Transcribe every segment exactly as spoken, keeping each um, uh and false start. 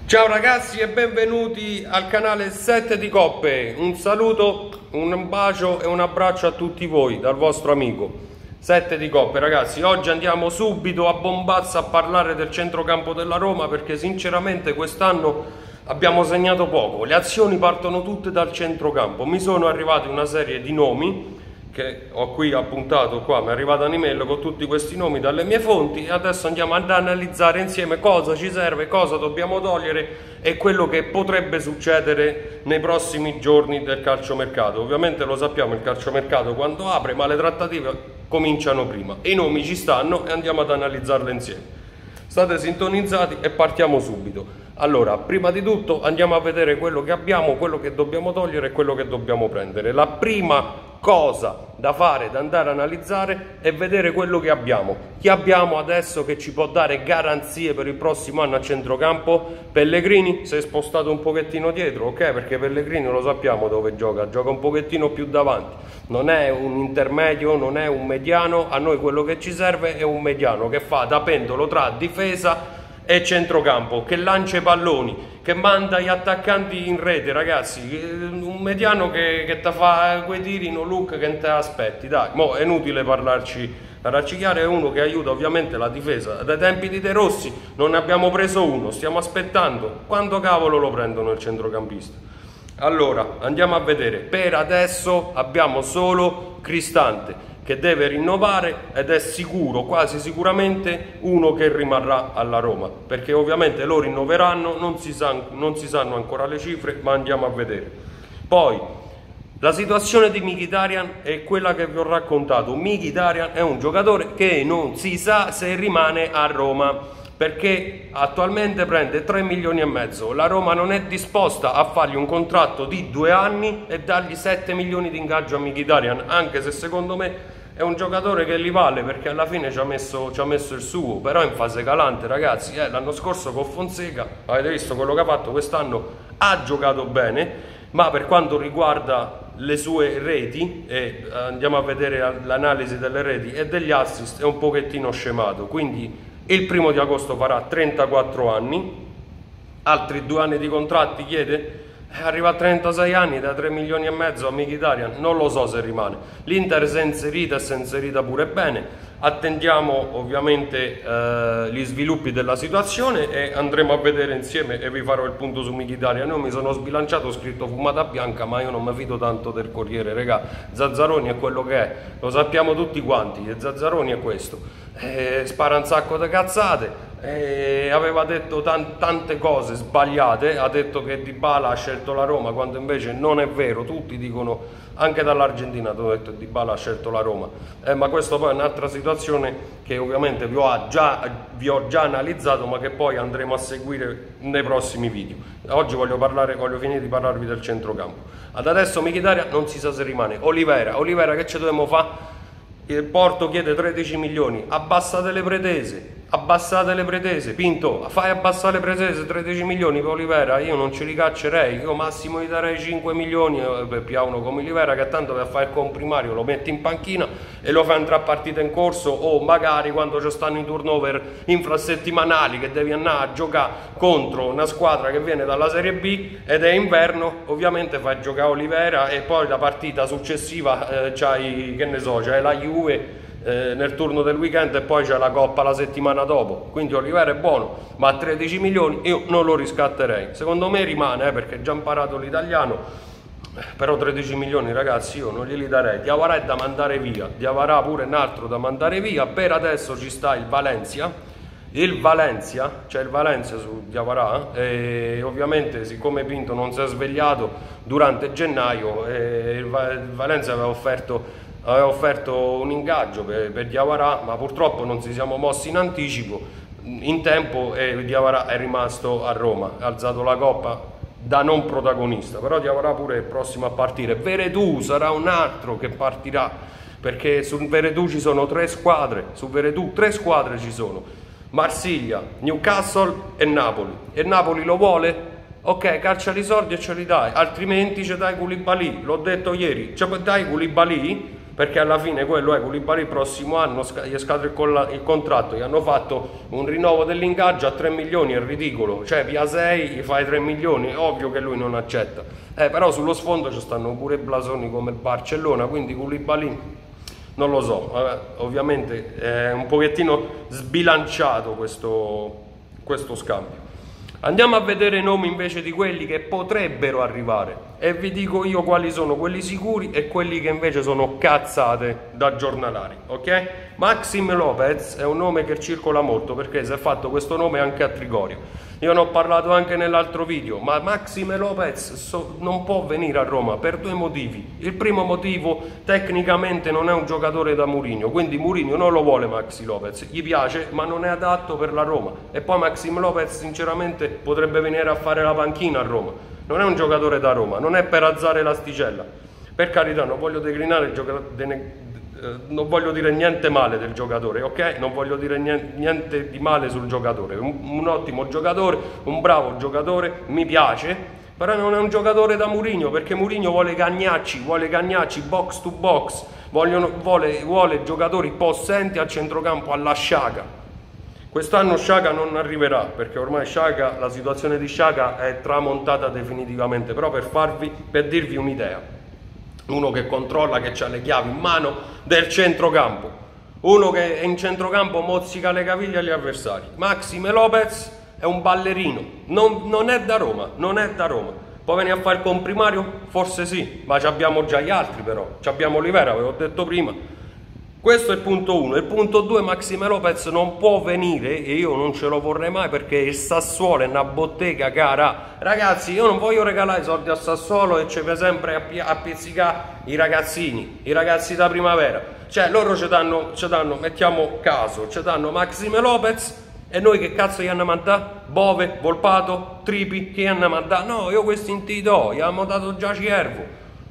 Ciao ragazzi e benvenuti al canale sette di Coppe. Un saluto, un bacio e un abbraccio a tutti voi dal vostro amico sette di Coppe. Ragazzi, oggi andiamo subito a bombazza a parlare del centrocampo della Roma, perché sinceramente quest'anno abbiamo segnato poco. Le azioni partono tutte dal centrocampo. Mi sono arrivati una serie di nomi che ho qui appuntato, qua mi è arrivata un'email con tutti questi nomi dalle mie fonti, e adesso andiamo ad analizzare insieme cosa ci serve, cosa dobbiamo togliere e quello che potrebbe succedere nei prossimi giorni del calciomercato. Ovviamente lo sappiamo, il calciomercato quando apre, ma le trattative cominciano prima. I nomi ci stanno e andiamo ad analizzarle insieme. State sintonizzati e partiamo subito. Allora, prima di tutto andiamo a vedere quello che abbiamo, quello che dobbiamo togliere e quello che dobbiamo prendere. La prima cosa da fare, da andare a analizzare, è vedere quello che abbiamo. Chi abbiamo adesso che ci può dare garanzie per il prossimo anno a centrocampo? Pellegrini si è spostato un pochettino dietro, ok? Perché Pellegrini lo sappiamo dove gioca, gioca un pochettino più davanti. Non è un intermedio, non è un mediano, a noi quello che ci serve è un mediano che fa da pendolo tra difesa e centrocampo, che lancia i palloni, che manda gli attaccanti in rete, ragazzi. Un mediano che, che ti fa quei tiri no look che non te aspetti, dai. Mo' è inutile parlarci, parlarci chiaro, è uno che aiuta ovviamente la difesa. Dai tempi di De Rossi non ne abbiamo preso uno, stiamo aspettando. Quando cavolo lo prendono il centrocampista? Allora, andiamo a vedere. Per adesso abbiamo solo Cristante, che deve rinnovare, ed è sicuro, quasi sicuramente, uno che rimarrà alla Roma, perché ovviamente lo rinnoveranno, non si, sa, non si sanno ancora le cifre, ma andiamo a vedere. Poi, la situazione di Mkhitaryan è quella che vi ho raccontato. Mkhitaryan è un giocatore che non si sa se rimane a Roma, perché attualmente prende tre milioni e mezzo. La Roma non è disposta a fargli un contratto di due anni e dargli sette milioni di ingaggio a Mkhitaryan, anche se secondo me è un giocatore che li vale, perché alla fine ci ha messo, ci ha messo il suo, però in fase calante, ragazzi. Eh, l'anno scorso con Fonseca avete visto quello che ha fatto, quest'anno ha giocato bene, ma per quanto riguarda le sue reti, e andiamo a vedere l'analisi delle reti e degli assist, è un pochettino scemato. Quindi il primo di agosto farà trentaquattro anni, altri due anni di contratti chiede? Arriva a trentasei anni, da tre milioni e mezzo a Mkhitaryan, non lo so se rimane. L'Inter si è inserita e si è inserita pure bene. Attendiamo ovviamente eh, gli sviluppi della situazione e andremo a vedere insieme, e vi farò il punto su Mkhitaryan. Io mi sono sbilanciato, ho scritto fumata bianca, ma io non mi fido tanto del Corriere, regà. Zazzaroni è quello che è, lo sappiamo tutti quanti, e Zazzaroni è questo. Eh, spara un sacco di cazzate. Eh, aveva detto tan tante cose sbagliate, ha detto che Dybala ha scelto la Roma, quando invece non è vero. Tutti dicono, anche dall'Argentina hanno detto che Dybala ha scelto la Roma, eh, ma questo poi è un'altra situazione che ovviamente vi ho, già, vi ho già analizzato, ma che poi andremo a seguire nei prossimi video. Oggi voglio, parlare, voglio finire di parlarvi del centrocampo. Ad adesso Mkhitaryan non si sa se rimane. Olivera, Olivera che ci dobbiamo fare? Il Porto chiede tredici milioni, abbassate le pretese, abbassate le pretese. Pinto, fai abbassare le pretese, tredici milioni per Olivera, io non ci ricaccerei, io massimo gli darei cinque milioni per uno come Olivera, che tanto per fare il comprimario lo metti in panchina e lo fai entrare a partita in corso, o magari quando ci stanno i turnover infrasettimanali che devi andare a giocare contro una squadra che viene dalla Serie B ed è inverno, ovviamente fai giocare Olivera, e poi la partita successiva eh, c'hai, che ne so, c'hai la Juve Eh, nel turno del weekend e poi c'è la Coppa la settimana dopo. Quindi Olivera è buono, ma a tredici milioni io non lo riscatterei. Secondo me rimane, eh, perché ha già imparato l'italiano, però tredici milioni, ragazzi, io non glieli darei. Diawara è da mandare via, Diawara pure un altro da mandare via. Per adesso ci sta il Valencia, il Valencia, c'è il Valencia su Diawara, e ovviamente siccome Pinto non si è svegliato durante gennaio, eh, il, Va il Valencia aveva offerto aveva offerto un ingaggio per, per Diawara, ma purtroppo non si siamo mossi in anticipo in tempo, e Diawara è rimasto a Roma, ha alzato la coppa da non protagonista. Però Diawara pure è prossimo a partire. Veretù sarà un altro che partirà, perché su Veretù ci sono tre squadre, su Veretù tre squadre ci sono: Marsiglia, Newcastle e Napoli. E Napoli lo vuole? Ok, caccia i soldi e ce li dai, altrimenti ci dai Koulibaly, l'ho detto ieri, ci dai Koulibaly, perché alla fine quello è Koulibaly il prossimo anno, gli scade il, il contratto, gli hanno fatto un rinnovo dell'ingaggio a tre milioni, è ridicolo, cioè via sei gli fai tre milioni, è ovvio che lui non accetta, eh, però sullo sfondo ci stanno pure blasoni come il Barcellona, quindi Koulibaly non lo so, eh, ovviamente è un pochettino sbilanciato questo, questo scambio. Andiamo a vedere i nomi invece di quelli che potrebbero arrivare e vi dico io quali sono quelli sicuri e quelli che invece sono cazzate da giornalari, ok? Maxim Lopez è un nome che circola molto perché si è fatto questo nome anche a Trigoria. Io ne ho parlato anche nell'altro video, ma Maxim Lopez so, non può venire a Roma per due motivi. Il primo motivo, tecnicamente non è un giocatore da Mourinho, quindi Mourinho non lo vuole Maxi Lopez, gli piace ma non è adatto per la Roma. E poi Maxim Lopez sinceramente potrebbe venire a fare la panchina a Roma, non è un giocatore da Roma, non è per alzare l'asticella. Per carità, non voglio declinare il giocatore, non voglio dire niente male del giocatore, ok? Non voglio dire niente, niente di male sul giocatore, un, un ottimo giocatore, un bravo giocatore, mi piace, però non è un giocatore da Mourinho, perché Mourinho vuole Cagnacci, vuole Cagnacci box to box, vogliono, vuole, vuole giocatori possenti al centrocampo alla Sciaga. Quest'anno Sciaga non arriverà, perché ormai Sciaga, la situazione di Sciaga è tramontata definitivamente, però per, farvi, per dirvi un'idea, uno che controlla, che ha le chiavi in mano del centrocampo, uno che in centrocampo mozzica le caviglie agli avversari. Maxime Lopez è un ballerino, non, non è da Roma, non è da Roma. Può venire a fare il comprimario? Forse sì, ma abbiamo già gli altri però, abbiamo Olivera, ve l'ho detto prima. Questo è il punto uno. Il punto due, Maxime Lopez non può venire, e io non ce lo vorrei mai, perché il Sassuolo è una bottega cara. Ragazzi, io non voglio regalare i soldi al Sassuolo e ci fai sempre a, a pizzicare i ragazzini, i ragazzi da primavera. Cioè loro ci danno, ci danno, mettiamo caso, ci danno Maxime Lopez e noi che cazzo gli hanno mandato? Bove, Volpato, Tripi, chi hanno mandato? No, io questi non ti do, gli abbiamo dato già Ciervo.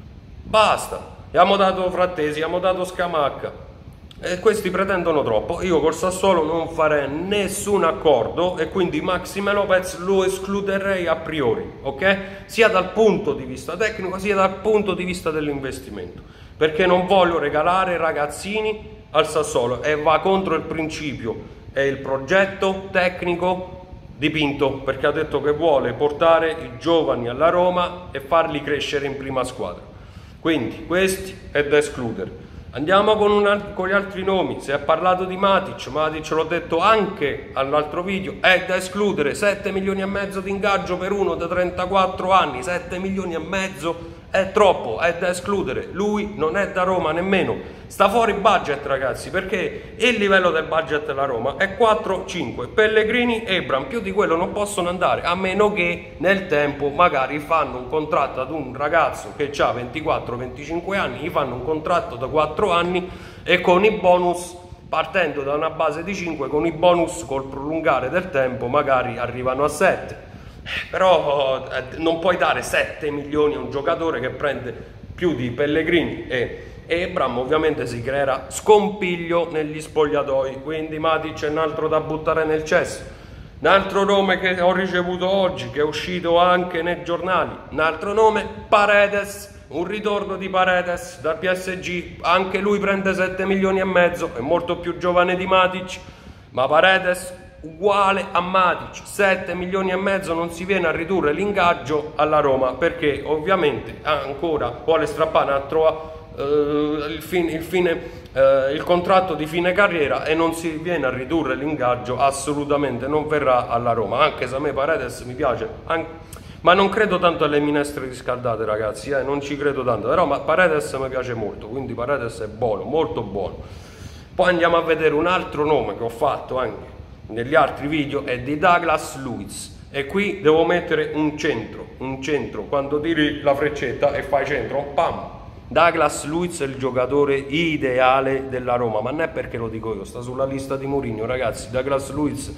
Basta, gli abbiamo dato Frattesi, gli abbiamo dato Scamacca. E questi pretendono troppo. Io col Sassuolo non farei nessun accordo e quindi Maxime Lopez lo escluderei a priori, ok? Sia dal punto di vista tecnico sia dal punto di vista dell'investimento, perché non voglio regalare ragazzini al Sassuolo e va contro il principio e il progetto tecnico di Pinto, perché ha detto che vuole portare i giovani alla Roma e farli crescere in prima squadra. Quindi questi è da escludere. Andiamo con, un, con gli altri nomi. Si è parlato di Matic, Matic l'ho detto anche all'altro video, è da escludere. Sette milioni e mezzo di ingaggio per uno da trentaquattro anni, sette milioni e mezzo è troppo, è da escludere. Lui non è da Roma nemmeno, sta fuori budget ragazzi, perché il livello del budget della Roma è quattro cinque, Pellegrini e Ebram, più di quello non possono andare, a meno che nel tempo magari fanno un contratto ad un ragazzo che ha ventiquattro venticinque anni, gli fanno un contratto da quattro anni e con i bonus, partendo da una base di cinque, con i bonus col prolungare del tempo magari arrivano a sette. Però eh, non puoi dare sette milioni a un giocatore che prende più di Pellegrini e, e Ebram. Ovviamente si creerà scompiglio negli spogliatoi, quindi Matic è un altro da buttare nel cesso. Un altro nome che ho ricevuto oggi, che è uscito anche nei giornali, un altro nome, Paredes, un ritorno di Paredes dal P S G, anche lui prende sette milioni e mezzo, è molto più giovane di Matic, ma Paredes uguale a Matic, sette milioni e mezzo, non si viene a ridurre l'ingaggio alla Roma, perché ovviamente ancora vuole strappare un altro, uh, il, fin, il, fine, uh, il contratto di fine carriera e non si viene a ridurre l'ingaggio, assolutamente non verrà alla Roma, anche se a me Paredes mi piace, anche, ma non credo tanto alle minestre riscaldate ragazzi, eh, non ci credo tanto, però ma Paredes mi piace molto, quindi Paredes è buono, molto buono. Poi andiamo a vedere un altro nome che ho fatto anche negli altri video, è di Douglas Luiz, e qui devo mettere un centro, un centro, quando tiri la freccetta e fai centro, pam! Douglas Luiz è il giocatore ideale della Roma, ma non è perché lo dico io, sta sulla lista di Mourinho ragazzi. Douglas Luiz,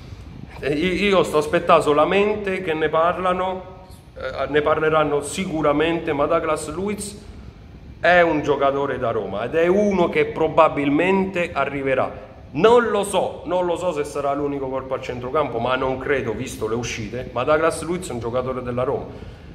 io sto aspettando solamente che ne parlano, eh, ne parleranno sicuramente, ma Douglas Luiz è un giocatore da Roma ed è uno che probabilmente arriverà. Non lo so, non lo so se sarà l'unico corpo al centrocampo, ma non credo, visto le uscite, ma Douglas Luiz è un giocatore della Roma.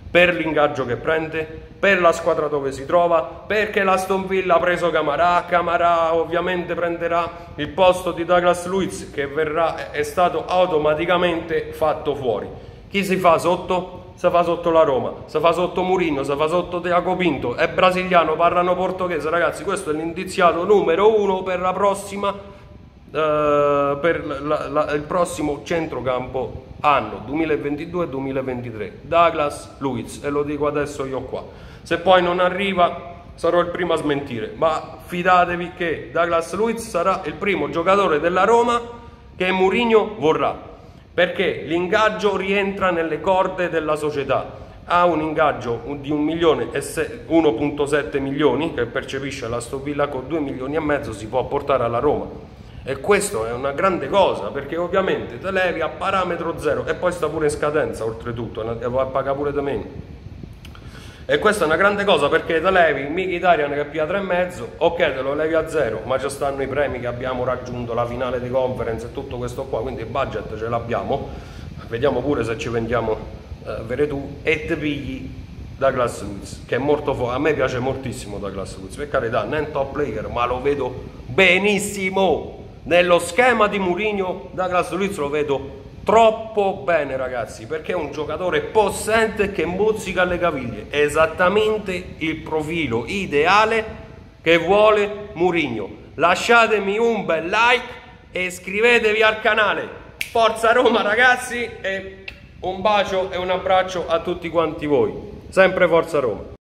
per l'ingaggio che prende, per la squadra dove si trova, perché l'Aston Villa ha preso Camarà. Camarà ovviamente prenderà il posto di Douglas Luiz, che verrà, è stato automaticamente fatto fuori. Chi si fa sotto? Si fa sotto la Roma, si fa sotto Mourinho, si fa sotto Tiago Pinto, è brasiliano, parlano portoghese. Ragazzi, questo è l'indiziato numero uno per la prossima Uh, per la, la, il prossimo centrocampo anno duemilaventidue duemilaventitré, Douglas Luiz, e lo dico adesso io qua. Se poi non arriva sarò il primo a smentire, ma fidatevi che Douglas Luiz sarà il primo giocatore della Roma che Mourinho vorrà, perché l'ingaggio rientra nelle corde della società. Ha un ingaggio di un milione e uno virgola sette milioni che percepisce l'Aston Villa, con due milioni e mezzo si può portare alla Roma. E questo è una grande cosa, perché ovviamente te levi a parametro zero e poi sta pure in scadenza oltretutto, e va a pagare pure di meno. E questa è una grande cosa, perché te levi Mkhitaryan che pia tre e mezzo, ok, te lo levi a zero, ma ci stanno i premi che abbiamo raggiunto, la finale di conference e tutto questo qua, quindi il budget ce l'abbiamo. Vediamo pure se ci vendiamo eh, Veretù e te pigli Douglas Luiz, che è molto forte. A me piace moltissimo Douglas Luiz, per carità, non è un top player, ma lo vedo benissimo. Nello schema di Mourinho Douglas Luiz lo vedo troppo bene, ragazzi, perché è un giocatore possente che mozzica alle caviglie, esattamente il profilo ideale che vuole Mourinho. Lasciatemi un bel like e iscrivetevi al canale. Forza Roma, ragazzi, e un bacio e un abbraccio a tutti quanti voi. Sempre Forza Roma.